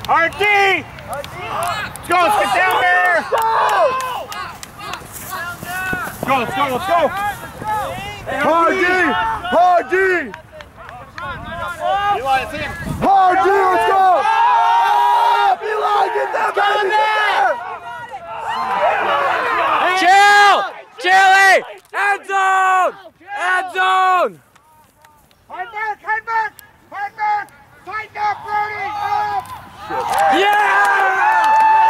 RD! Let's go, let's get down there! Let's go, let's go! Hardy! Hardy! Eli, it's him! Hardy, let's go! Eli, get that baby! Chill! Chili! End zone! End zone! Hard back! Hard back! Hard back! Tighten up, Brody! Up! Yeah!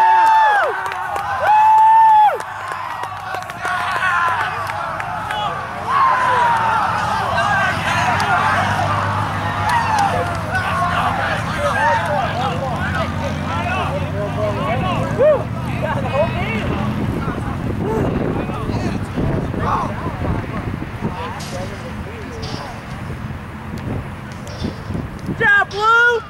Good job, Blue!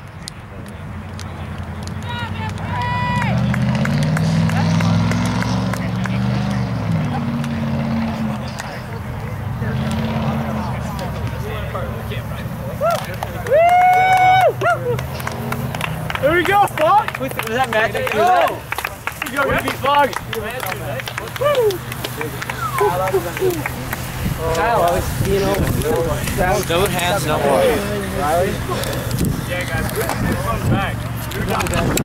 There we go, Fog! Was that magic? There we go, we beat Fog! Kyle, I was, you know, don't hands, no more. Riley? Yeah, guys, good. Back.